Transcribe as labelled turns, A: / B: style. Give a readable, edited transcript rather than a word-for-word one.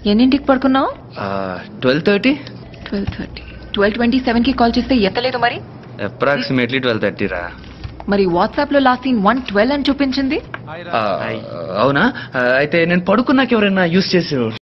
A: ఎన్నింటికి పడుకున్నావు?
B: 12:30.
A: 12:30. 12:27 కి కాల్ చేస్తే ఎత్తలేదు మరి?
B: అప్రాక్సిమేట్లీ 12:30 రా.
A: మరి వాట్సాప్ లో లాస్ట్ సీన్ 1:12 అని చూపించింది.
B: అవునా? అయితే నేను పడుకున్నాక ఎవరైనా యూజ్ చేసేవారు.